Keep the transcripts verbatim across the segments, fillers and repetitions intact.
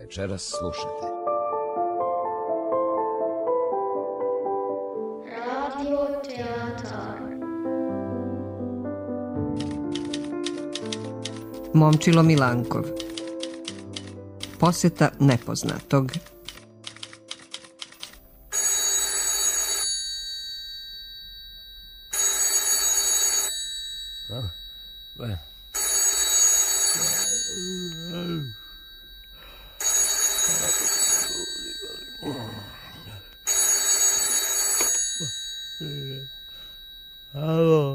večeras slušate. Radio Teatar. Momčilo Milankov. Posjeta nepoznatog. Alo,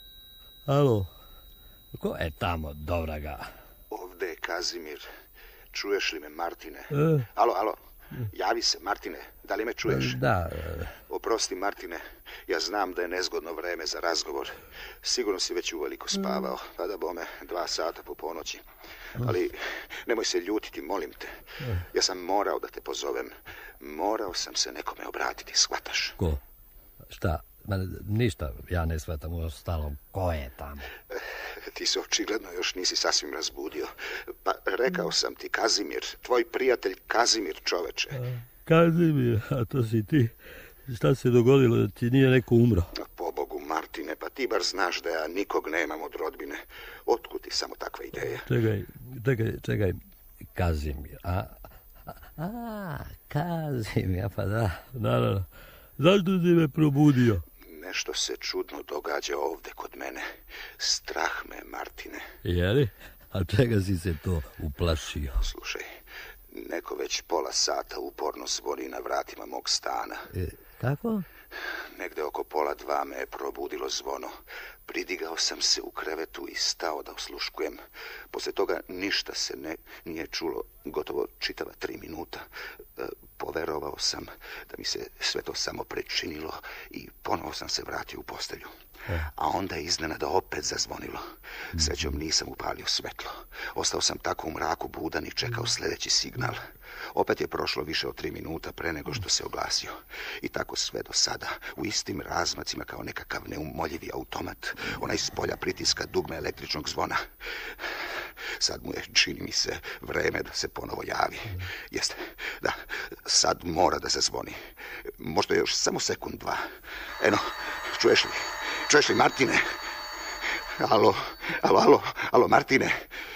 alo, ko je tamo, Dovraga? Ovdje je Kazimir. Čuješ li me, Martine? E? Alo, alo, javi se, Martine, da li me čuješ? Da. Oprosti, Martine, ja znam da je nezgodno vreme za razgovor. Sigurno si već uveliko spavao, pa da bome dva sata po ponoći. Ali nemoj se ljutiti, molim te. Ja sam morao da te pozovem. Morao sam se nekome obratiti, shvataš? Ko? Šta? Ma, ništa, ja ne shvatam u ostalom. Ko je tamo? Ti se očigledno još nisi sasvim razbudio. Pa rekao sam ti, Kazimir, tvoj prijatelj Kazimir, čoveče. Kazimir, a to si ti. Šta se dogodilo, da ti nije neko umro? Pobogu, Martine, pa ti bar znaš da ja nikog nemam od rodbine. Otkud ti samo takve ideje? Čekaj, čekaj, čekaj. Kazimir, a? A, a Kazimir, pa da, da, da. Zašto si me probudio? Nešto se čudno događa ovdje kod mene. Strah me, Martine. Jeli? A čega si se to uplašio? Slušaj, neko već pola sata uporno zvoni na vratima mog stana. E, kako? Negde oko pola dva me je probudilo zvono. Pridigao sam se u krevetu i stao da osluškujem. Poslije toga ništa se ne, nije čulo, gotovo čitava tri minuta. E, poverovao sam da mi se sve to samo prečinilo i ponovo sam se vratio u postelju. A onda je iznenada opet zazvonilo. Srećom nisam upalio svetlo. Ostao sam tako u mraku budan i čekao sljedeći signal. Opet je prošlo više od tri minuta pre nego što se oglasio. I tako sve do sada, u istim razmacima kao nekakav neumoljivi automat. Onaj s polja pritiska dugme električnog zvona. Sad mu je, čini mi se, vreme da se ponovo javi. Jeste, da, sad mora da zazvoni. Možda još samo sekund, dva. Eno, čuješ li? Čuješ li, Martine? Alo, alo, alo, alo, Martine.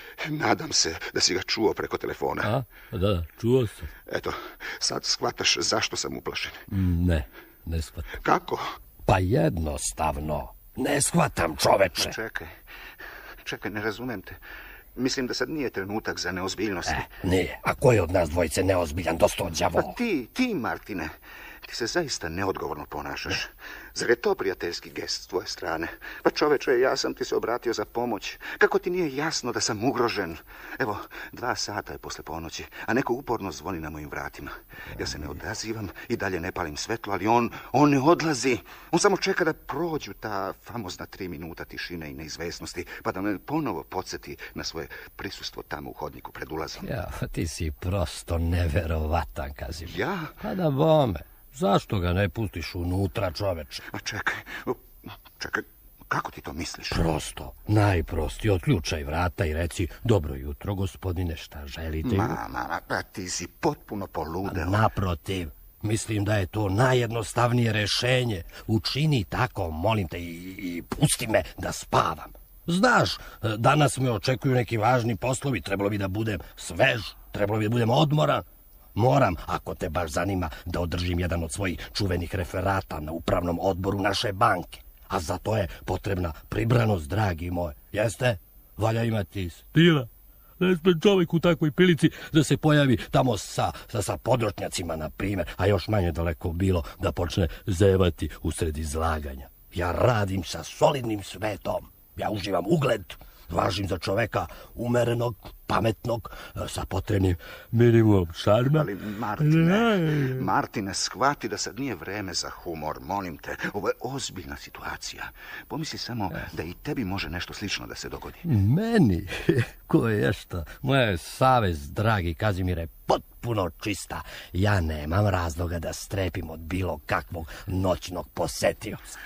Nadam se da si ga čuo preko telefona. A, da, čuo sam. Eto, sad shvataš zašto sam uplašen. Ne, ne shvatam. Kako? Pa jednostavno. Ne shvatam, čoveče. Čekaj, čekaj, ne razumem te. Mislim da sad nije trenutak za neozbiljnosti. E, nije. A ko je od nas dvojice neozbiljan, dosto od đavola? Pa ti, ti, Martine. Ti se zaista neodgovorno ponašaš. Zar je to prijateljski gest s tvoje strane? Pa čoveče, ja sam ti se obratio za pomoć. Kako ti nije jasno da sam ugrožen? Evo, dva sata je posle ponoći, a neko uporno zvoni na mojim vratima. Ja se ne odazivam i dalje ne palim svetlo, ali on, on ne odlazi. On samo čeka da prođu ta famozna tri minuta tišine i neizvesnosti, pa da me ponovo podsjeti na svoje prisustvo tamo u hodniku pred ulazom. Ja, ti si prosto neverovatan, Kazimir. Ja? Pa da bome. Zašto ga ne pustiš unutra, čoveče? A čekaj, čekaj, kako ti to misliš? Prosto, najprostije, otključaj vrata i reci, dobro jutro, gospodine, šta želite? Ma, ma, pa ti si potpuno poludeo. Naprotiv, mislim da je to najjednostavnije rešenje. Učini tako, molim te, i, i pusti me da spavam. Znaš, danas me očekuju neki važni poslovi, trebalo bi da budem svež, trebalo bi da budem odmoran. Moram, ako te baš zanima, da održim jedan od svojih čuvenih referata na upravnom odboru naše banke. A za to je potrebna pribranost, dragi moj. Jeste? Valja imati stila. Ne sme čovjek u takvoj prilici da se pojavi tamo sa, sa, sa področnjacima, na primjer, a još manje daleko bilo da počne zevati usred izlaganja. Ja radim sa solidnim svetom. Ja uživam ugled. Važim za čoveka umerenog, pametnog, sa potrebnim minimum šarma. Ali, Martine, Martine, shvati da sad nije vreme za humor, molim te. Ovo je ozbiljna situacija. Pomisli samo da i tebi može nešto slično da se dogodi. Meni? Ko je što? Moja savest, dragi Kazimire, potpuno čista. Ja nemam razloga da strepim od bilo kakvog noćnog posetioca.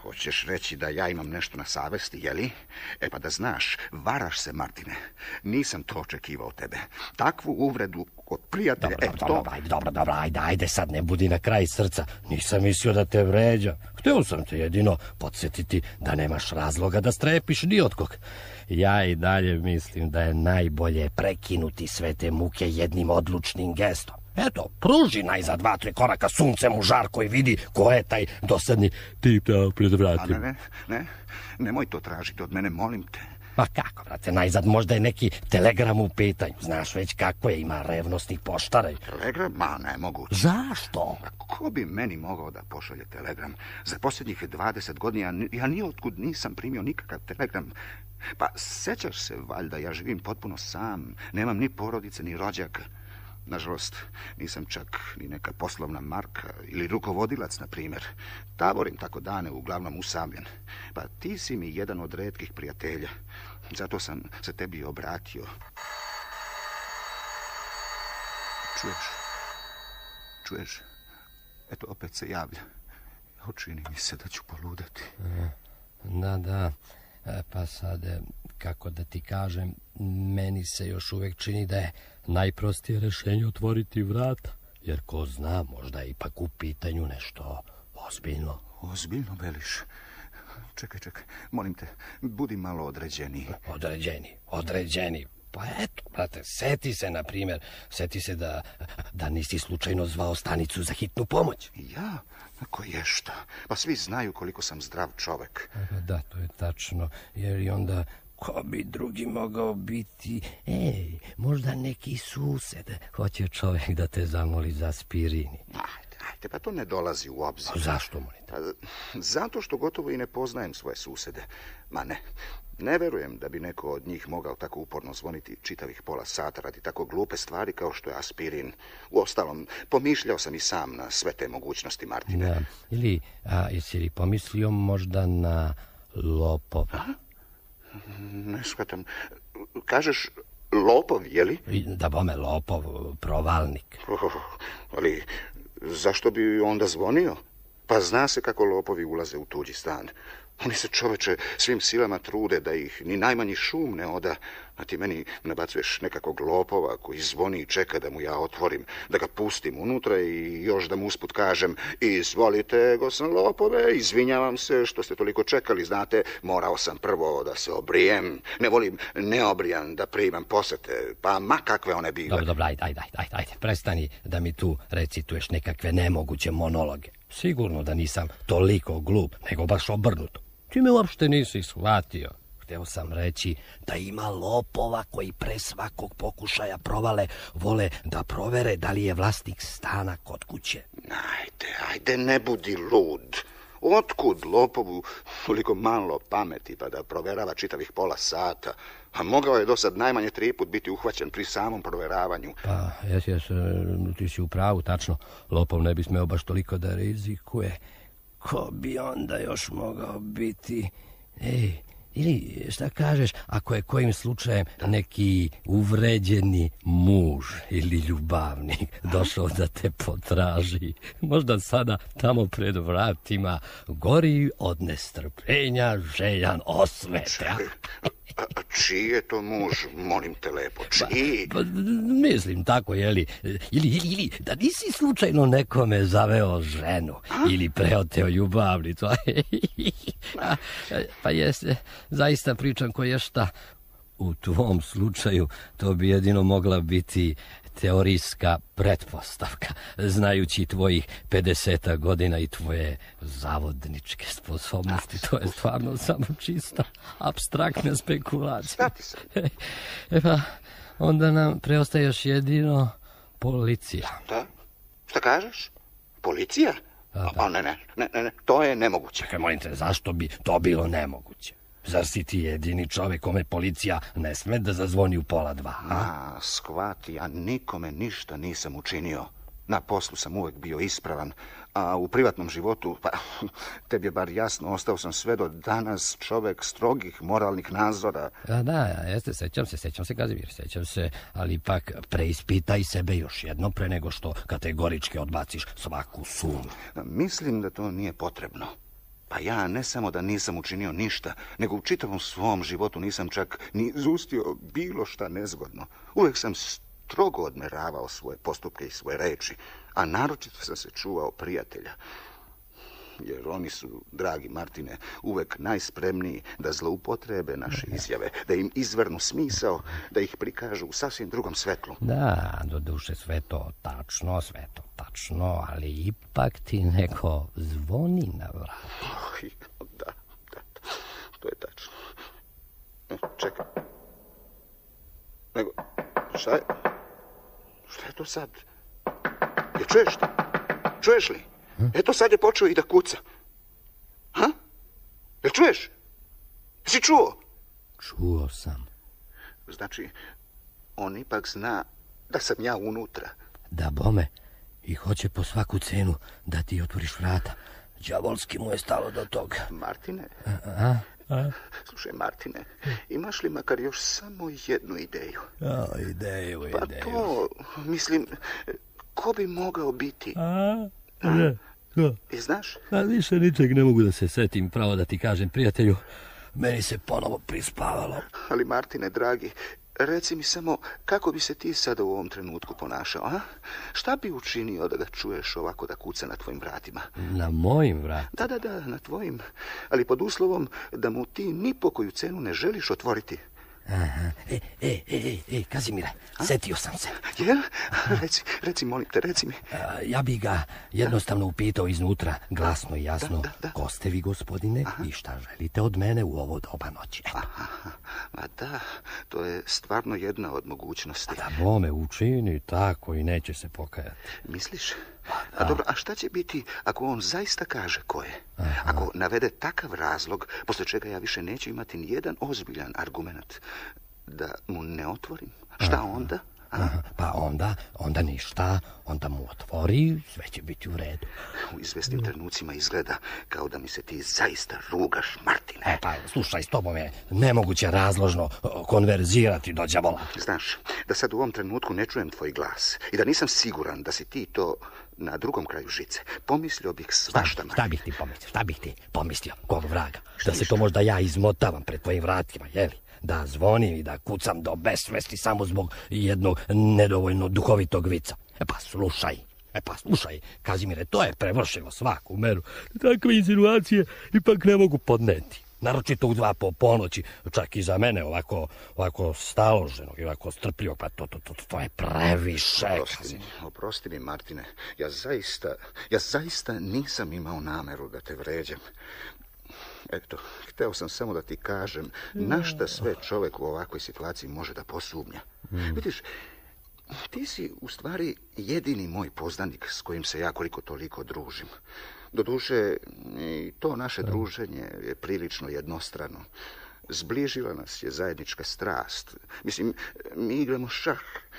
Hoćeš reći da ja imam nešto na savesti, jeli? E pa da znaš, varaš se, Martine. Nisam to očekivao od tebe. Takvu uvredu od prijatelja... Dobro, e, dobro, to... ajde, dobro, dobro, ajde, ajde, sad ne budi na kraj srca. Nisam mislio da te vređam. Hteo sam te jedino podsjetiti da nemaš razloga da strepiš ni od kog. Ja i dalje mislim da je najbolje prekinuti sve te muke jednim odlučnim gestom. Eto, pruži najzad dva, tri koraka suncem u žarko i vidi ko je taj dosadni tip da pred vratima. Ne, ne, ne, nemoj to tražiti od mene, molim te. Pa kako, brate, najzad možda je neki telegram u pitanju. Znaš već kako je, ima revnosnih poštara. Telegram? Ma, ne mogu. Zašto? Ko bi meni mogao da pošalje telegram? Za posljednjih dvadeset godina ja nijotkud nisam primio nikakav telegram. Pa, sećaš se, valjda, ja živim potpuno sam. Nemam ni porodice, ni rođaka. Nažalost, nisam čak ni neka poslovna marka ili rukovodilac, na primjer. Tavorim tako dane, uglavnom usamljen. Pa ti si mi jedan od retkih prijatelja. Zato sam se tebi obratio. Čuješ? Čuješ? Eto, opet se javlja. Učini mi se da ću poludati. Da, da. Pa sad, kako da ti kažem, meni se još uvijek čini da je najprostije rješenje otvoriti vrata, jer ko zna, možda je ipak u pitanju nešto ozbiljno. Ozbiljno, veliš? Čekaj, čekaj, molim te, budi malo određeniji. Određeni, određeni. Pa eto, brate, seti se, na primjer, seti se da, da nisi slučajno zvao stanicu za hitnu pomoć. Ja? Ko je šta? Pa svi znaju koliko sam zdrav čovek. Da, to je tačno, jer i onda ko bi drugi mogao biti? Ej, možda neki sused. Hoće čovjek da te zamoli za aspirini. Ajde, ajde, pa to ne dolazi u obzir. Zašto, molim? Pa, zato što gotovo i ne poznajem svoje susede. Ma ne, ne verujem da bi neko od njih mogao tako uporno zvoniti čitavih pola sata radi tako glupe stvari kao što je aspirin. Uostalom, pomišljao sam i sam na sve te mogućnosti, Martine. Da. Ili, a, jesi li pomislio možda na lopova? A? Ne shvatam. Kažeš lopov, jeli? Da bome, lopov, provalnik. Oh, ali zašto bi onda zvonio? Pa zna se kako lopovi ulaze u tuđi stan. Oni se, čoveče, svim silama trude da ih ni najmanji šum ne oda, a ti meni nabacuješ nekakvog lopova koji zvoni i čeka da mu ja otvorim, da ga pustim unutra i još da mu usput kažem: izvolite, gosan lopove, izvinjavam se što ste toliko čekali, znate, morao sam prvo da se obrijem, ne volim neobrijan da primam posete, pa ma kakve one bile. Dobro, dobro, ajde, ajde, ajde, ajde, prestani da mi tu recituješ nekakve nemoguće monologe. Sigurno da nisam toliko glup, nego baš obrnuto. Ti me uopšte nisi shvatio. Hteo sam reći da ima lopova koji pre svakog pokušaja provale vole da provere da li je vlasnik stana kod kuće. Ajde, ajde, ne budi lud. Otkud lopovu toliko malo pameti pa da proverava čitavih pola sata? A mogao je do sad najmanje tri put biti uhvaćen pri samom proveravanju. Pa, jes, jes, ti si u pravu, tačno. Lopov ne bi smeo baš toliko da rizikuje. Ko bi onda još mogao biti? Ej, ili šta kažeš ako je kojim slučajem neki uvređeni muž ili ljubavnik došao da te potraži? Možda sada tamo pred vratima gori od nestrpljenja, željan osvete. A, a čiji je to muž, molim te lepo, čiji? Pa, pa, mislim tako, jeli, ili, ili, ili da nisi slučajno nekome zaveo ženu, a? Ili preoteo ljubavnicu. A, pa jeste, zaista pričam ko je šta. U tvom slučaju to bi jedino mogla biti teorijska pretpostavka, znajući tvojih pedeseta godina i tvoje zavodničke sposobnosti. To je stvarno samo čista apstraktna spekulacija. E pa, onda nam preostaje još jedino policija. Šta? Šta kažeš? Policija? Da, da. O, ne, ne, ne, ne, to je nemoguće. Čekaj, molim te, zašto bi to bilo nemoguće? Zar si ti jedini čovjek kome policija ne sme da zazvoni u pola dva? A, a shvati, ja nikome ništa nisam učinio. Na poslu sam uvijek bio ispravan, a u privatnom životu, pa tebi je bar jasno, ostao sam sve do danas čovjek strogih moralnih nadzora. Da, da, jeste, sećam se, sećam se, Kazimir, sećam se, ali ipak preispitaj sebe još jedno pre nego što kategorički odbaciš svaku sumnju. Mislim da to nije potrebno. Pa ja ne samo da nisam učinio ništa, nego u čitavom svom životu nisam čak ni izustio bilo šta nezgodno. Uvijek sam strogo odmeravao svoje postupke i svoje reči, a naročito sam se čuvao prijatelja. Jer oni su, dragi Martine, uvek najspremniji da zloupotrebe naše izjave, da im izvrnu smisao, da ih prikažu u sasvim drugom svetlu. Da, do duše sve to tačno, sve to tačno, ali ipak ti neko zvoni na vrat. Oh, da, da, to je tačno. E, čekaj. Nego, šta je? Šta je to sad? Je čuješ ti? Čuješ li? Eto sad je počeo i da kuca. Ha? Jel čuješ? Jesi čuo? Čuo sam. Znači, on ipak zna da sam ja unutra. Da, bome. I hoće po svaku cenu da ti otvoriš vrata. Đavolski mu je stalo do toga. Martine? A? A? Slušaj, Martine, imaš li makar još samo jednu ideju? O, ideju, ideju. Pa to, mislim, ko bi mogao biti? A? Ne, ko? I znaš? A više ničeg ne mogu da se setim, pravo da ti kažem, prijatelju. Meni se ponovo prispavalo. Ali, Martine, dragi, reci mi samo kako bi se ti sada u ovom trenutku ponašao, a? Šta bi učinio da ga čuješ ovako da kuca na tvojim vratima? Na mojim vratima? Da, da, da, na tvojim. Ali pod uslovom da mu ti ni po koju cenu ne želiš otvoriti. Aha. E, e, e, e, Kazimire, a? Setio sam se. Jel? Reci, reci, molim te, reci mi. A, ja bi ga jednostavno upitao iznutra, glasno i jasno, da, da, da. Ko ste vi, gospodine, aha, i šta želite od mene u ovo doba noći? Aha, ma da, to je stvarno jedna od mogućnosti. A da bome učini tako i neće se pokajati. Misliš? A dobro, a šta će biti ako on zaista kaže ko je? Aha. Ako navede takav razlog, posle čega ja više neću imati ni jedan ozbiljan argument da mu ne otvorim? Šta aha. onda? Aha, pa onda, onda ništa, onda mu otvori, sve će biti u redu. U izvesnim trenucima izgleda kao da mi se ti zaista rugaš, Martine. E pa, slušaj, s tobom je nemoguće razložno konverzirati do đavola. Znaš, da sad u ovom trenutku ne čujem tvoj glas i da nisam siguran da si ti to na drugom kraju žice, pomislio bih svašta. Šta, šta bih ti pomislio, šta bih ti pomislio, kog vraga? Šta da se to možda ja izmotavam pred tvojim vratima, jeli? Da zvonim i da kucam do besvesti samo zbog jednog nedovoljno duhovitog vica. E pa slušaj, e pa slušaj, Kazimire, to je prevršilo svaku meru. Takve insinuacije ipak ne mogu podneti. Naročito u dva po ponoći, čak i za mene ovako, ovako staloženog i ovako strpljivog, pa to, to, to, to je previše. Oprosti mi, oprosti mi, Martine, ja zaista, ja zaista nisam imao nameru da te vređam. Eto, hteo sam samo da ti kažem na šta sve čovjek u ovakvoj situaciji može da posumnja. Mm. Vidiš, ti si u stvari jedini moj poznanik s kojim se ja koliko toliko družim. Doduše, i to naše druženje je prilično jednostrano. Zbližila nas je zajednička strast. Mislim, mi igramo šah.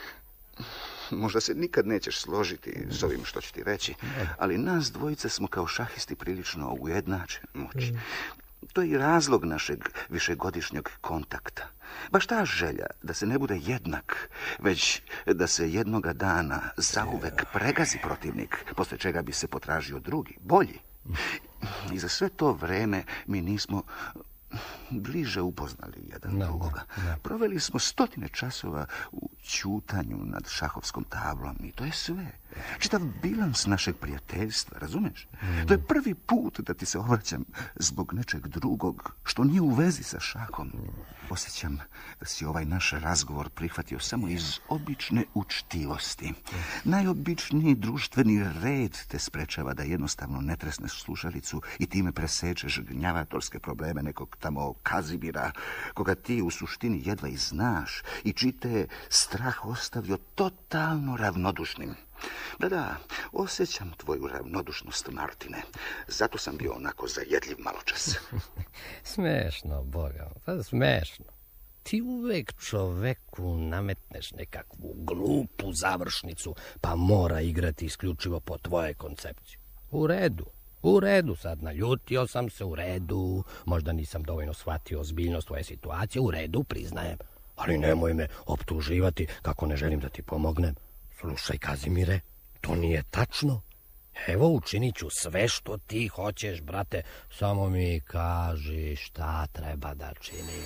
Možda se nikad nećeš složiti s ovim što ću ti reći, ali nas dvojica smo kao šahisti prilično ujednačeni moći. To je i razlog našeg višegodišnjeg kontakta. Baš ta želja da se ne bude jednak, već da se jednoga dana zauvek pregazi protivnik, posle čega bi se potražio drugi, bolji. I za sve to vreme mi nismo bliže upoznali jedan no, drugoga. No, no. Proveli smo stotine časova u ćutanju nad šahovskom tablom i to je sve. Čitav bilans našeg prijateljstva, razumeš? Mm. To je prvi put da ti se obraćam zbog nečeg drugog, što nije u vezi sa šahom. Mm. Osjećam da si ovaj naš razgovor prihvatio samo iz obične učtivosti. Mm. Najobičniji društveni red te sprečava da jednostavno ne tresneš slušalicu i time presečeš gnjavatorske probleme nekog tamo Kazimira, koga ti u suštini jedva i znaš i čiji te strah ostavio totalno ravnodušnim. Da, da, osjećam tvoju ravnodušnost, Martine. Zato sam bio onako zajedljiv maločas. Smešno, Boga, pa smešno. Ti uvek čoveku nametneš nekakvu glupu završnicu, pa mora igrati isključivo po tvojoj koncepciji. U redu, u redu, sad naljutio sam se, u redu, možda nisam dovoljno shvatio ozbiljnost tvoje situacije, u redu, priznajem, ali nemoj me optuživati kako ne želim da ti pomognem. Slušaj, Kazimire, to nije tačno. Evo, učinit ću sve što ti hoćeš, brate. Samo mi kaži šta treba da činim.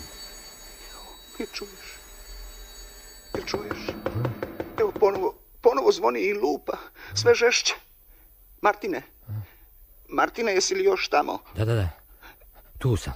Jel čuješ? Jel čuješ? Evo, ponovo, ponovo zvoni i lupa. Sve žešće. Martine. Martine, jesi li još tamo? Da, da, da. Tu sam.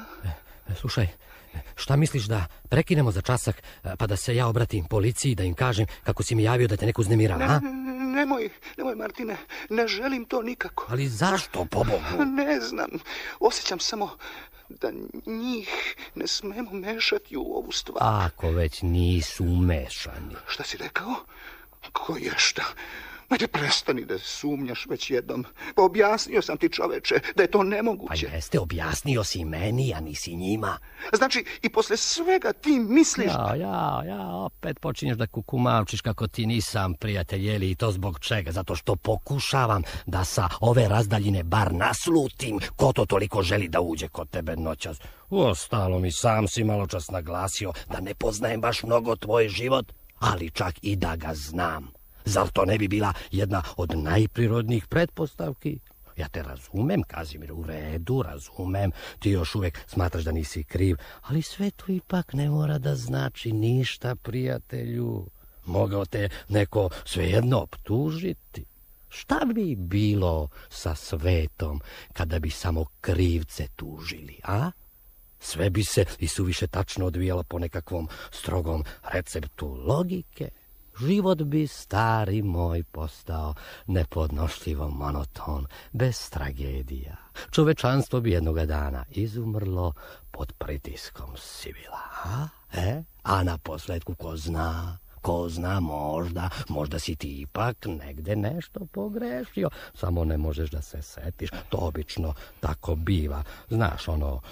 E, slušaj, šta misliš da prekinemo za časak, pa da se ja obratim policiji, da im kažem kako si mi javio da te neko uznemirava, a? Nemoj, nemoj, Martine, ne želim to nikako. Ali zašto, pobogu? Ne znam, osjećam samo da njih ne smemo mešati u ovu stvar. Ako već nisu umešani. Šta si rekao? Ko je šta? Ajde, prestani da sumnjaš već jednom. Pa objasnio sam ti, čoveče, da je to nemoguće. Pa jeste, objasnio si meni, a nisi njima. Znači, i posle svega ti misliš... Ja, ja, ja, opet počinješ da kukumavčiš kako ti nisam prijatelj, jeli, i to zbog čega? Zato što pokušavam da sa ove razdaljine bar naslutim ko to toliko želi da uđe kod tebe noćas. Uostalo mi sam si malo čas naglasio da ne poznajem baš mnogo tvoj život, ali čak i da ga znam. Zar to ne bi bila jedna od najprirodnijih pretpostavki? Ja te razumem, Kazimir, u redu, razumem. Ti još uvijek smatraš da nisi kriv, ali sve to ipak ne mora da znači ništa, prijatelju. Mogao te neko svejedno optužiti. Šta bi bilo sa svetom kada bi samo krivce tužili, a? Sve bi se i suviše tačno odvijalo po nekakvom strogom receptu logike. Život bi, stari moj, postao nepodnošljivo monoton, bez tragedija. Čovečanstvo bi jednoga dana izumrlo pod pritiskom sivila. A, e? A na posljedku, ko zna, ko zna, možda, možda si ti ipak negde nešto pogrešio. Samo ne možeš da se setiš. To obično tako biva. Znaš, ono,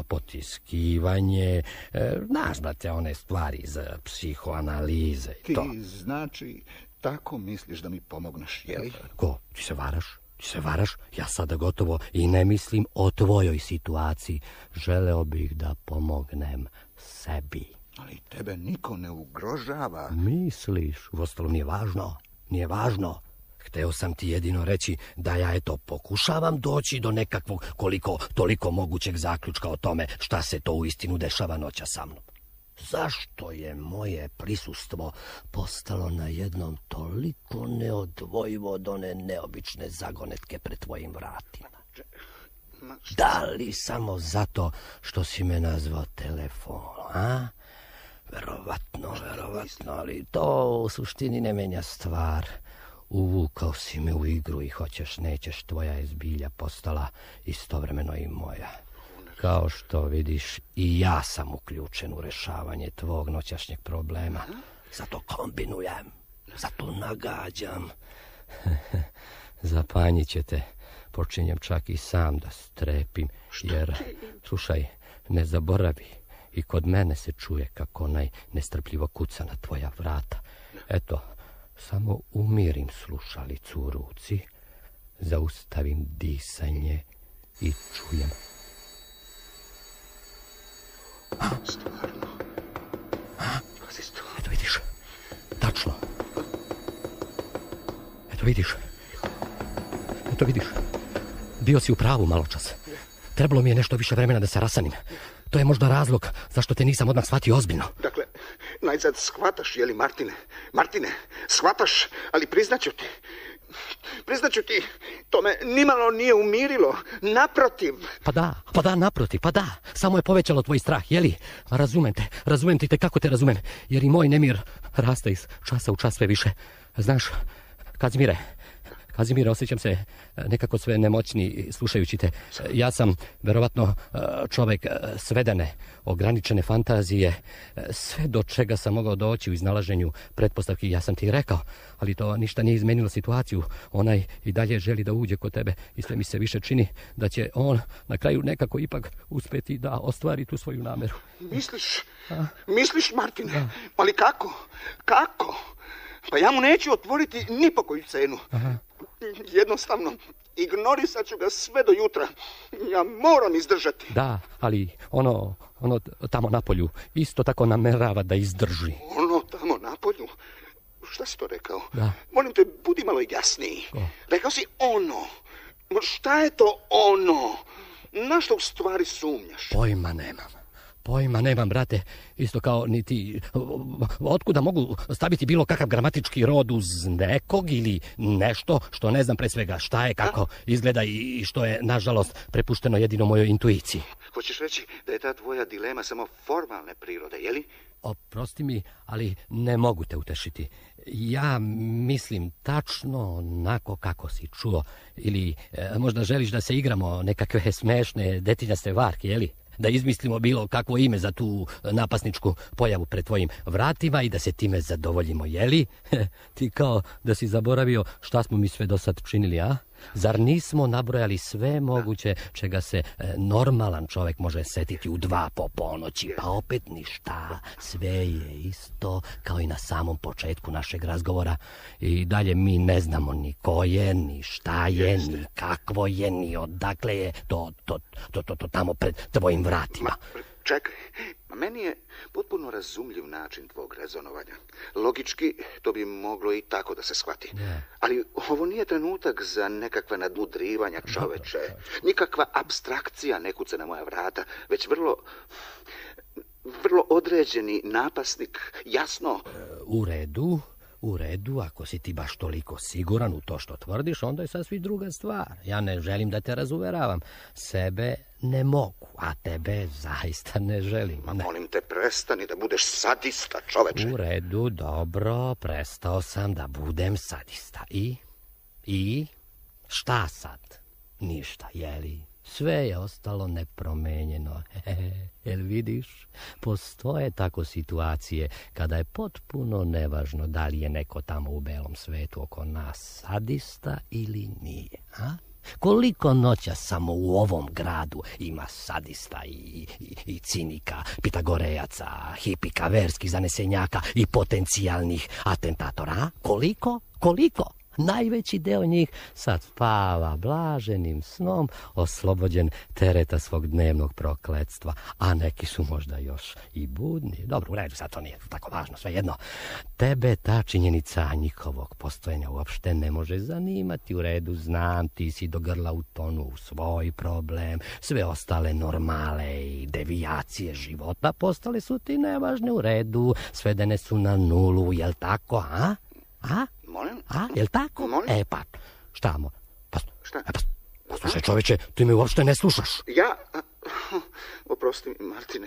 potiskivanje, znaš, brate, one stvari iz psihoanalize i to. Ti, znači, tako misliš da mi pomogneš, jeli? Ko? Ti se varaš? Ti se varaš? Ja sada gotovo i ne mislim o tvojoj situaciji. Želeo bih da pomognem sebi. Ali tebe niko ne ugrožava. Misliš? Uostalom nije važno. Nije važno. Hteo sam ti jedino reći da ja eto pokušavam doći do nekakvog koliko toliko mogućeg zaključka o tome šta se to uistinu dešava noća sa mnom. Zašto je moje prisustvo postalo na jednom toliko neodvojivo od one neobične zagonetke pred tvojim vratima? Da li samo zato što si me nazvao telefonom, a? Verovatno, verovatno, ali to u suštini ne menja stvar. Uvukao si me u igru i hoćeš, nećeš, tvoja je zbilja postala istovremeno i moja. Kao što vidiš, i ja sam uključen u rešavanje tvog noćašnjeg problema. Zato kombinujem, zato nagađam. Zapanjit će te, počinjem čak i sam da strepim, jer, slušaj, ne zaboravi, i kod mene se čuje kako onaj nestrpljivo kuca na tvoja vrata. Eto, samo umirim slušalicu u ruci, zaustavim disanje i čujem. Stvarno? Eto vidiš, tačno. Eto vidiš. Eto vidiš. Bio si u pravu malo čas. Trebalo mi je nešto više vremena da se rasanim. To je možda razlog zašto te nisam odmah shvatio ozbiljno. Dakle, najzad shvataš, jeli, Martine? Martine, shvataš, ali priznaću ti. Priznaću ti, to me nimalo nije umirilo, naprotiv. Pa da, pa da, naprotiv, pa da. Samo je povećalo tvoj strah, jeli? Razumem te, razumem ti te kako te razumem, jer i moj nemir raste iz časa u čas sve više. Znaš, Kazimire, Kazimire, osjećam se nekako sve nemoćni slušajući te. Ja sam verovatno čovek svedene, ograničene fantazije, sve do čega sam mogao doći u iznalaženju pretpostavki, ja sam ti rekao, ali to ništa nije izmenilo situaciju. Onaj i dalje želi da uđe kod tebe i sve mi se više čini da će on na kraju nekako ipak uspeti da ostvari tu svoju nameru. Misliš? A? Misliš, Martine? Da. Ali kako? Kako? Pa ja mu neću otvoriti ni po koju cenu. Aha. Jednostavno, ignorisat ću ga sve do jutra. Ja moram izdržati. Da, ali ono, ono tamo na polju isto tako namerava da izdrži. Ono tamo na polju? Šta si to rekao? Da. Molim te, budi malo jasniji. Ko? Rekao si ono. Ma šta je to ono? Na što u stvari sumnjaš? Pojma nemam. Pojma nemam, brate. Isto kao ni ti. Otkuda mogu staviti bilo kakav gramatički rod uz nekog ili nešto što ne znam pre svega šta je, kako izgleda i što je, nažalost, prepušteno jedino mojoj intuiciji. Hoćeš reći da je ta tvoja dilema samo formalne prirode, je li? Oprosti mi, ali ne mogu te utešiti. Ja mislim tačno onako kako si čuo. Ili e, možda želiš da se igramo nekakve smešne detinjaste varke, je li? Da izmislimo bilo kakvo ime za tu napasničku pojavu pred tvojim vratima i da se time zadovoljimo, je li? Ti kao da si zaboravio šta smo mi sve do sad činili, a? Zar nismo nabrojali sve moguće čega se e, normalan čovjek može setiti u dva po ponoći, pa opet ništa, sve je isto kao i na samom početku našeg razgovora i dalje mi ne znamo ni ko je, ni šta je, ni kakvo je, ni odakle je to, to, to, to, to tamo pred tvojim vratima. Čekaj, meni je potpuno razumljiv način tvog rezonovanja. Logički, to bi moglo i tako da se shvati. Yeah. Ali ovo nije trenutak za nekakva nadmudrivanja, čoveče. Nikakva apstrakcija ne kuca na moja vrata, već vrlo, vrlo određeni napasnik, jasno. U redu, u redu, ako si ti baš toliko siguran u to što tvrdiš, onda je sasvim druga stvar. Ja ne želim da te razuveravam. Sebe ne mogu, a tebe zaista ne želim. Ma Ne. molim te, prestani da budeš sadista, čoveče. U redu, dobro, prestao sam da budem sadista. I? I? Šta sad? Ništa, jeli? Sve je ostalo nepromenjeno. Jel vidiš? Postoje tako situacije kada je potpuno nevažno da li je neko tamo u belom svetu oko nas sadista ili nije, a? Koliko noća samo u ovom gradu ima sadista i, i, i cinika, pitagorejaca, hipika, verskih zanesenjaka i potencijalnih atentatora, a? Koliko? Koliko? Najveći deo njih sad spava blaženim snom, oslobođen tereta svog dnevnog prokletstva, a neki su možda još i budni. Dobro, u redu, sad to nije tako važno, svejedno. Tebe ta činjenica njihovog postojanja uopšte ne može zanimati. U redu, znam, ti si do grla u tonu u svoj problem, sve ostale normale i devijacije života postale su ti nevažne. U redu, svedene su na nulu, jel tako, a? A? Molim? A, jel tako? Molim? E, pa, šta mo? Pa, Šta? E, pa, pa slušaj, čoveče, ti me uopšte ne slušaš. Ja, oprosti mi, Martine,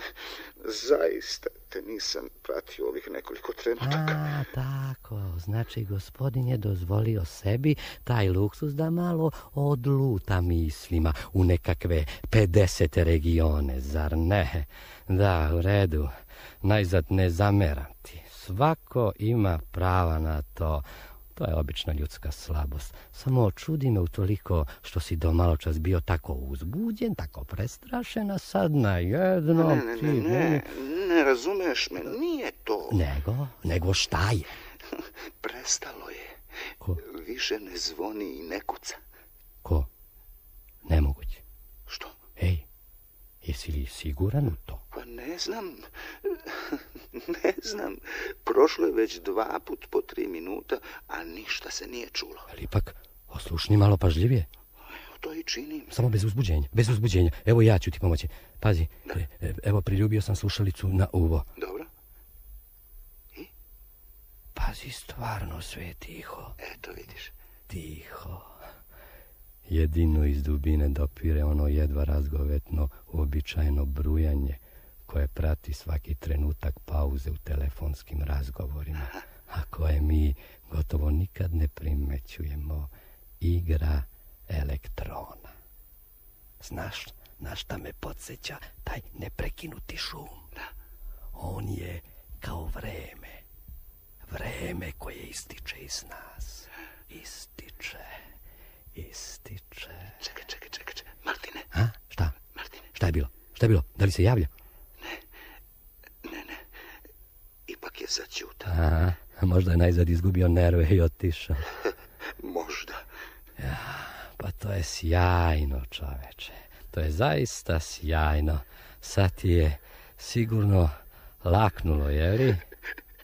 zaista te nisam pratio ovih nekoliko trenutaka. A, tako, znači gospodin je dozvolio sebi taj luksus da malo odluta mislima u nekakve pedeset regione, zar ne? Da, u redu, najzad ne zameram ti. Svako ima prava na to. To je obična ljudska slabost. Samo čudi me utoliko što si do malo čas bio tako uzbuđen, tako prestrašen, a sad na jednom... Ne, ne, ti ne, ne, meni- ne razumeš me, nije to. Nego, nego šta je? Prestalo je. Ko? Više ne zvoni i ne kuca. Ko? Nemoguće. Što? Ej, jesi li siguran u to? Pa ne znam. Ne znam. Prošlo je već dva put po tri minuta, a ništa se nije čulo. Ali ipak, oslušni malo pažljivije. Evo, to i činim. Samo bez uzbuđenja, bez uzbuđenja. Evo ja ću ti pomoći. Pazi, e, e, evo priljubio sam slušalicu na uvo. Dobro? Pazi, stvarno sve je tiho. Eto vidiš. Tiho. Jedino iz dubine dopire ono jedva razgovetno uobičajeno brujanje koje prati svaki trenutak pauze u telefonskim razgovorima, a koje mi gotovo nikad ne primećujemo. Igra elektrona. Znaš na šta me podsjeća taj neprekinuti šum? On je kao vreme. Vreme koje ističe iz nas. Ističe. Ističe. Čekaj, čekaj, čekaj, čekaj. Martine, A? Šta? Martine, Šta je bilo? Šta je bilo? Da li se javlja? ne, ne. Ipak je začutao. A, možda je najzad izgubio nerve i otišao. Možda. Pa to je sjajno, čoveče. To je zaista sjajno. Sad ti je sigurno laknulo, je li?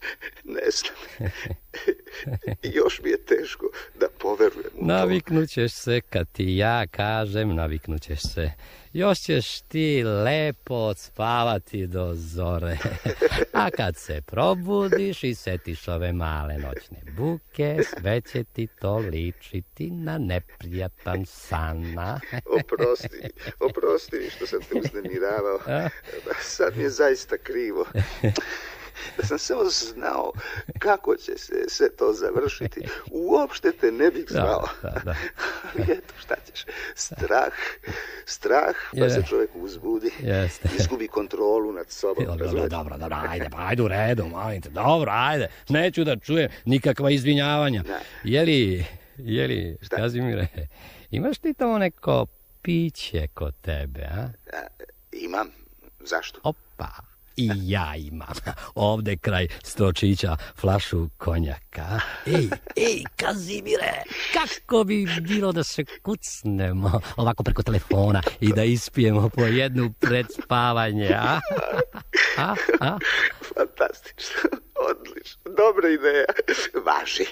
Ne znam. Još mi je teško da poverujem u to. Naviknut ćeš se, kad ti ja kažem, naviknut ćeš se. Još ćeš ti lepo odspavati do zore. A kad se probudiš i setiš ove male noćne buke, sve će ti to ličiti na neprijatan san. Oprosti mi, oprosti mi što sam te uznemiravao. Sad mi je zaista krivo. Da sam samo znao kako će se sve to završiti, uopšte te ne bih zvao. Da, da, da. Ali eto, šta ćeš? Strah, strah, pa se čovjek uzbudi, Jeste. izgubi kontrolu nad sobom. Dobro, dobro, dobro, dobro, ajde, pa ajde u redu, molim te, dobro, ajde, neću da čujem nikakva izvinjavanja. Da. Jeli, jeli, Šta? Kazimire, imaš ti tamo neko piće kod tebe, a? A, imam, zašto? Opa, i ja imam ovde kraj stočića flašu konjaka. Ej, ej, Kazimire, kako bi bilo da se kucnemo ovako preko telefona i da ispijemo po jednu pred spavanje, a? A, a? Fantastično, odlično, dobra ideja, važi.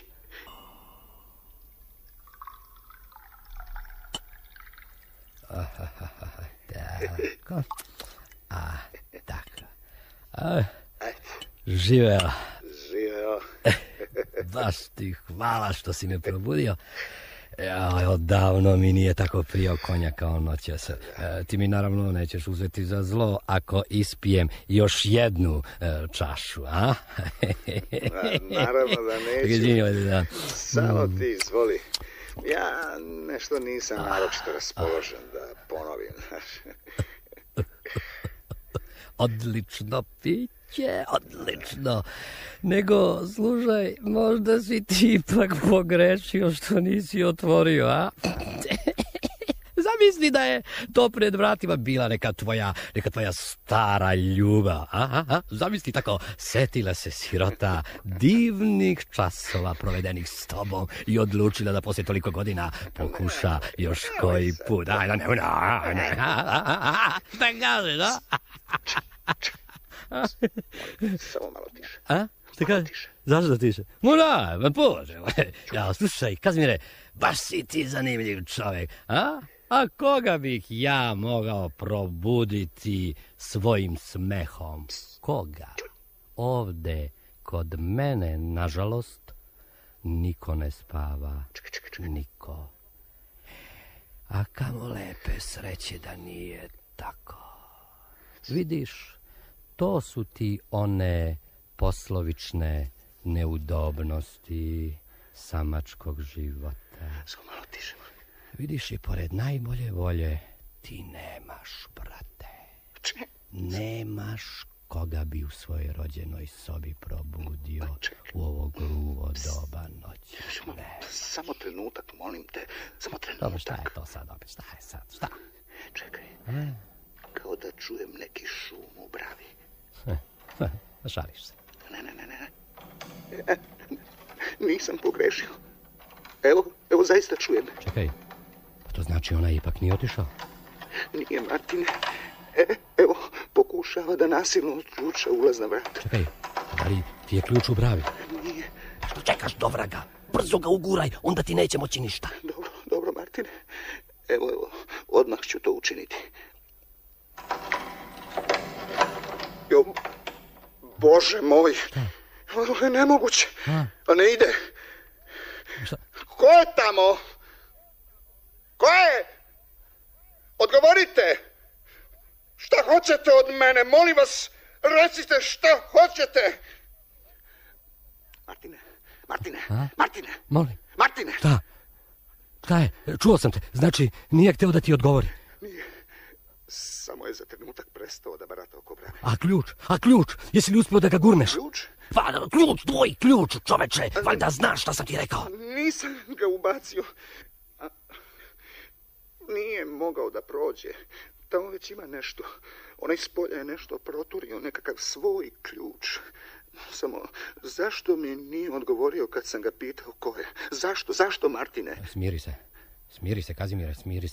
Tako, a, tako. A, živeo. Živeo. Baš ti hvala što si me probudio. Ja, odavno mi nije tako prijao konjak kao noćas. E, ti mi naravno nećeš uzeti za zlo ako ispijem još jednu e, čašu, a? Naravno da neću. Da. Samo ti izvoli. Ja nešto nisam naročito raspoložen da ponovim. Odlično piće, odlično. Nego, slušaj, možda si ti ipak pogrešio što nisi otvorio, a? Zamisli da je to pred vratima bila neka tvoja, neka tvoja stara ljubav. A, a, a? Zamisli tako, setila se sirota divnih časova provedenih s tobom i odlučila da poslije toliko godina pokuša još koji put. Ajde, ne, ne, ne, šta kažeš, a? Samo malo tiše. A? Šta kažeš? Zašto tiše? No da, ma pođe. Ja, slušaj, Kazimire, baš si ti zanimljiv čovjek, a? A koga bih ja mogao probuditi svojim smehom? Koga? Ovde, kod mene, nažalost, niko ne spava. Niko. A kamo lepe sreće da nije tako. Vidiš, to su ti one poslovične neudobnosti samačkog života. Samo malo tiše. Vidiš, i pored najbolje volje ti nemaš, brate. Nemaš koga bi u svojoj rođenoj sobi probudio u ovo gruvo doba noći. Ne. Samo trenutak, molim te. Samo trenutak. Dobro, šta je to sad opet? Šta je sad? Šta? Čekaj. A? Kao da čujem neki šum u bravi. Šališ se. Ne, ne, ne, ne. E, nisam pogrešio. Evo, evo zaista čujem. Čekaj, pa to znači ona ipak nije otišao? Nije, Martine. E, evo, pokušava da nasilno otključa ulazna vrata. Čekaj, da li ti je ključ u bravi? Nije. Što čekaš, do vraga? Brzo ga uguraj, onda ti neće moći ništa. Dobro, dobro, Martine. Evo, evo, odmah ću to učiniti. Jo, Bože moj. Šta? Ovo je nemoguće. A, A ne ide. Šta? Ko je tamo? Ko je? Odgovorite. Šta hoćete od mene? Molim vas, recite šta hoćete. Martine, Martine, A? Martine. Molim. Martine. Šta? Šta je? Čuo sam te. Znači, nije hteo da ti odgovori. Nije. Samo je za trenutak prestao da barata oko brave. A ključ? A ključ? Jesi li uspio da ga gurneš? Ključ? Pa, ključ, tvoj ključ, čoveče. Valjda znaš šta sam ti rekao. Nisam ga ubacio. A, nije mogao da prođe. Tamo već ima nešto. Onaj s polja je nešto proturio, nekakav svoj ključ. Samo, zašto mi nije odgovorio kad sam ga pitao ko je? Zašto? Zašto, Martine? Smiri se. Smiri se, Kazimire, smiri se.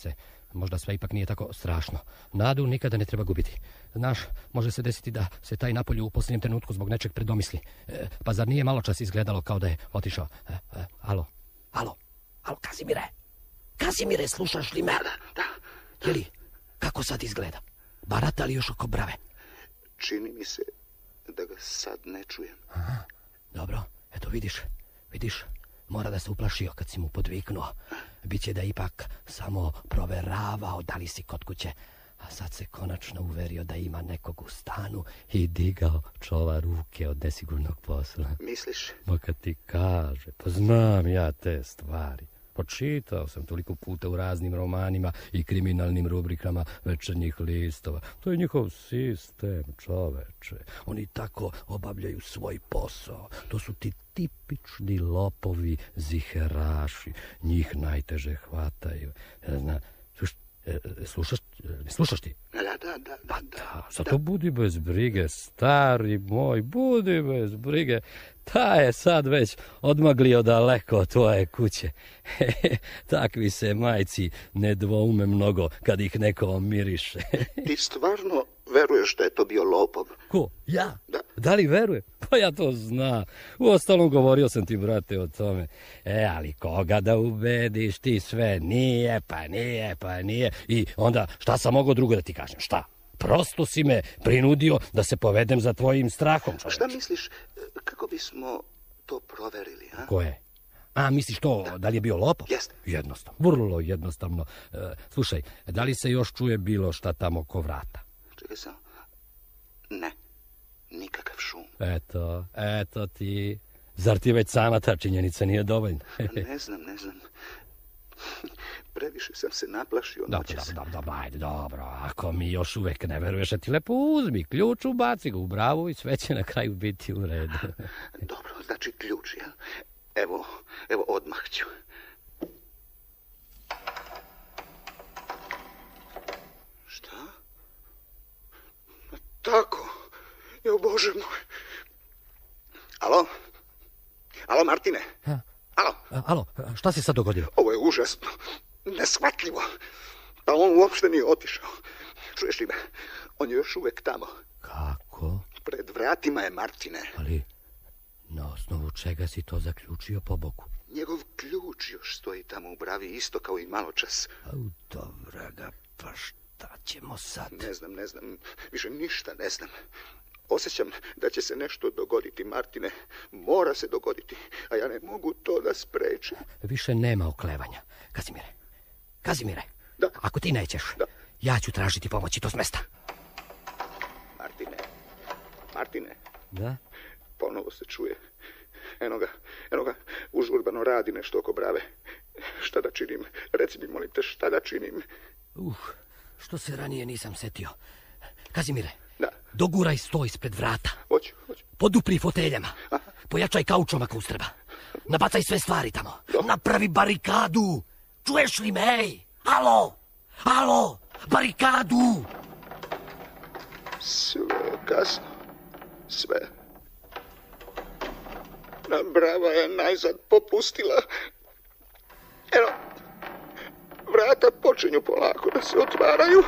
možda sve ipak nije tako strašno. Nadu nikada ne treba gubiti. Znaš, može se desiti da se taj napolju u posljednjem trenutku zbog nečeg predomisli. E, pa zar nije malo čas izgledalo kao da je otišao? E, e, alo, alo, alo, Kazimire. Kazimire, slušaš li me? Da, da. Jeli, kako sad izgleda? Barata li još oko brave? Čini mi se da ga sad ne čujem. Aha, dobro, eto vidiš, vidiš, mora da se uplašio kad si mu podviknuo. Biće da ipak samo proveravao da li si kod kuće. A sad se konačno uverio da ima nekog u stanu i digao čova ruke od nesigurnog posla. Misliš? Ma kad ti kaže, pa znam ja te stvari. Počitao sam toliko puta u raznim romanima i kriminalnim rubrikama večernjih listova. To je njihov sistem, čoveče. Oni tako obavljaju svoj posao. To su ti tipični lopovi ziheraši. Njih najteže hvataju. Zna, sluš, slušaš, ne slušaš ti? Da, da, da. Pa da, zato budi bez brige, stari moj, budi bez brige. Ta je sad već odmaglio daleko od tvoje kuće. Takvi se majci ne dvoume mnogo kad ih neko miriše. Ti stvarno veruješ da je to bio lopov? Ko? Ja? Da. Da li veruje? Pa ja to znam. Uostalom govorio sam ti, brate, o tome. E, ali koga da ubediš ti sve? Nije, pa nije, pa nije. I onda šta sam mogao drugo da ti kažem? Šta? Prosto si me prinudio da se povedem za tvojim strahom. A šta misliš, kako bismo to proverili, a? Koje? A, misliš to, da, da li je bio lopov? Jeste. Jednostavno, vrlo jednostavno. E, slušaj, da li se još čuje bilo šta tamo oko vrata? Čekaj sam. Ne, nikakav šum. Eto, eto ti. Zar ti već sama ta činjenica nije dovoljna? Ne znam, ne znam. Previše sam se naplašio noćas. Dobro, dobro, dobro, ajde, dobro. Ako mi još uvek ne veruješ, a ti lepo uzmi ključ, ubaci ga u bravu i sve će na kraju biti u redu. Dobro, znači ključ, jel? Evo, evo odmah ću. Šta? Tako? Jo, Bože moj. Alo? Alo, Martine? Ha? Alo? A, alo, šta se sad dogodilo? Ovo je užasno. Neshvatljivo. Pa on uopšte nije otišao. Čuješ li me? On je još uvek tamo. Kako? Pred vratima je, Martine. Ali, na osnovu čega si to zaključio po boku? Njegov ključ još stoji tamo u bravi, isto kao i malo čas. Au, dobra ga, pa šta ćemo sad? Ne znam, ne znam, više ništa ne znam. Osjećam da će se nešto dogoditi, Martine. Mora se dogoditi, a ja ne mogu to da sprečim. Više nema oklevanja. Kazimire, Kazimire, da. Ako ti nećeš, da. Ja ću tražiti pomoć i to s mesta. Martine, Martine. Da? Ponovo se čuje. Eno ga, eno ga, užurbano radi nešto oko brave. Šta da činim? Reci mi, molim te, šta da činim? Uh, što se ranije nisam setio. Kazimire, da. Doguraj sto ispred vrata. Hoću, hoću. Podupri foteljama. Aha. Pojačaj kaučom ako ustreba. Nabacaj sve stvari tamo. Do. Napravi barikadu. Čuješ li me, ej? Alo, alo, barikadu. Sve kasno. Sve. Brava je najzad popustila. Eno, vrata počinju polako da se otvaraju.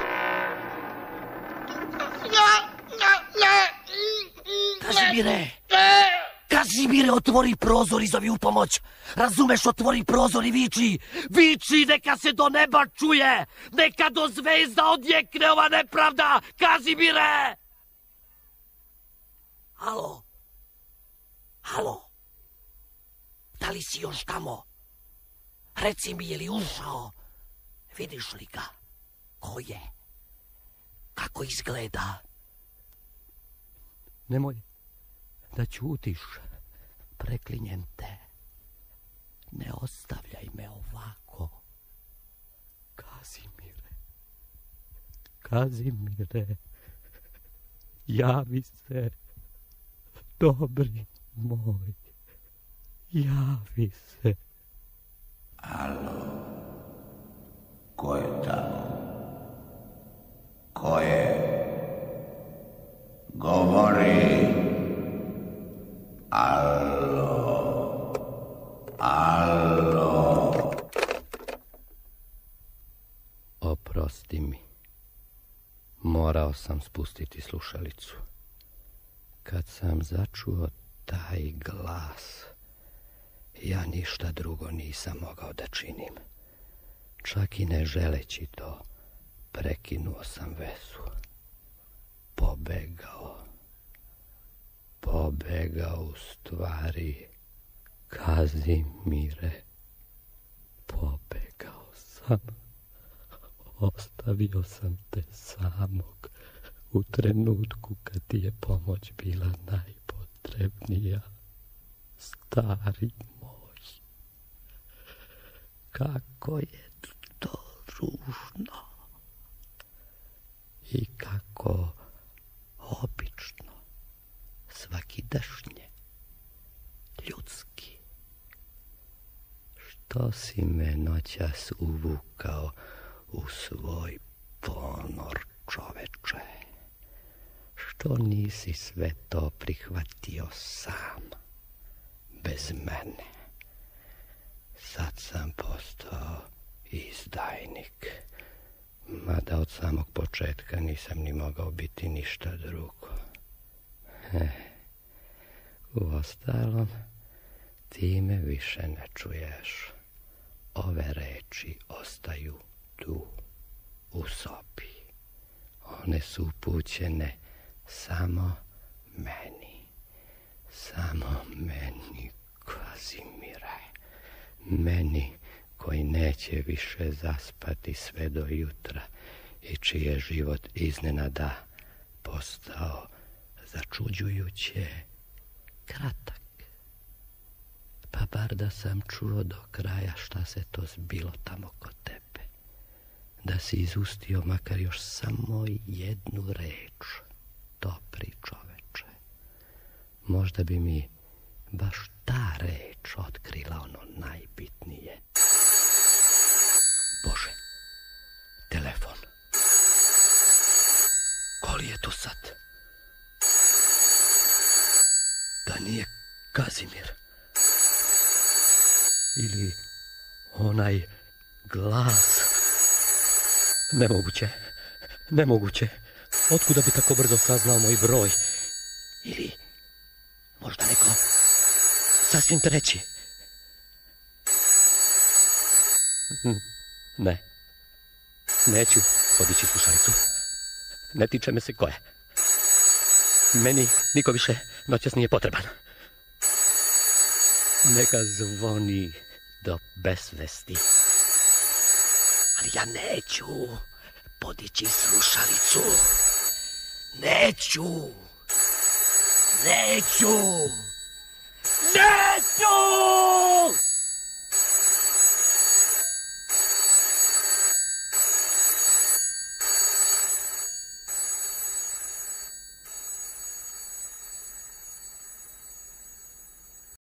Kazimire, Kazimire, otvori prozor i zovi u pomoć. Razumeš, otvori prozor i viči. Viči, neka se do neba čuje. Neka do zvezda odjekne ova nepravda. Kazimire! Alo? Alo? Da li si još tamo? Reci mi, je li ušao? Vidiš li ga? Ko je? Kako izgleda? Nemoj da ćutiš, preklinjem te. Ne ostavljaj me ovako. Kazimire, Kazimire, javi se, dobri moj, javi se. Alo, ko je tamo? Ko je? Govori. Alo, alo. Oprosti. Oprosti mi. Morao sam spustiti slušalicu. Kad sam začuo taj glas, ja ništa drugo nisam mogao da činim. Čak i ne želeći to, prekinuo sam vezu. Pobegao. Pobegao u stvari, Kazimire. Pobegao sam. Ostavio sam te samog u trenutku kad ti je pomoć bila najpotrebnija. Stari moj, kako je to ružno i kako obično, svakidašnje, ljudski. Što si me noćas uvukao u svoj ponor, čoveče? Što nisi sve to prihvatio sam, bez mene? Sad sam postao izdajnik, mada od samog početka nisam ni mogao biti ništa drugo. Heh. Uostalom, ti me više ne čuješ. Ove reči ostaju tu, u sobi. One su upućene samo meni. Samo meni, Kazimire. Meni koji neće više zaspati sve do jutra i čiji je život iznenada postao začuđujuće kratak. Pa bar da sam čuo do kraja šta se to zbilo tamo kod tebe. Da si izustio makar još samo jednu reč, dobri čoveče. Možda bi mi baš ta reč otkrila ono najbitnije. Bože, telefon. Ko li je to sad? Da nije Kazimir? Ili onaj glas? Nemoguće, nemoguće. Otkuda bi tako brzo saznao moj broj? Ili možda neko sasvim treći? Ne, neću podići slušalicu. Ne tiče me se ko je. Meni niko više noćas nije potreban. Neka zvoni do besvesti. Ali ja neću podići slušalicu. Neću. Neću. Neću!